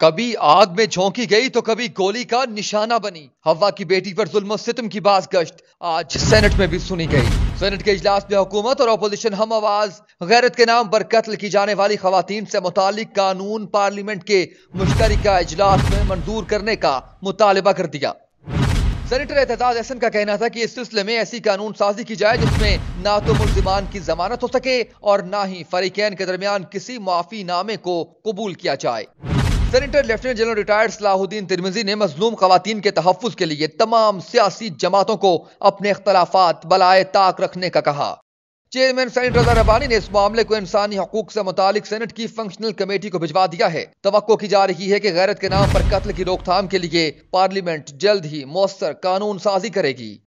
कभी आग में झोंकी गई तो कभी गोली का निशाना बनी। हवा की बेटी पर जुल्म सितम की बाज गश्त आज सेनेट में भी सुनी गई। सेनेट के इजलास में हुकूमत और अपोजिशन हम आवाज। गैरत के नाम पर कत्ल की जाने वाली खवातीन से मुतालिक कानून पार्लियामेंट के मुश्तरका इजलास में मंजूर करने का मुतालबा कर दिया। सेनेटर एतजाज अहसन का कहना था कि इस सिलसिले में ऐसी कानून साजी की जाए जिसमें ना तो मुल्जिमान की जमानत हो सके और ना ही फरीकैन के दरमियान किसी मुआफी नामे को कबूल किया जाए। Senator lieutenant general retired Salahuddin Tirmizi ने मजलूम खवातीन के तहफ्फुज के लिए तमाम सियासी जमातों को अपने इख्तलाफात बलाए ताक रखने का कहा। चेयरमैन सेनेटर रजा रब्बानी ने इस मामले को इंसानी हकूक से मुतालिक सेनेट की फंक्शनल कमेटी को भिजवा दिया है। तवक्को की जा रही है कि गैरत के नाम पर कत्ल की रोकथाम के लिए पार्लियामेंट जल्द ही मौसर कानून साजी करेगी।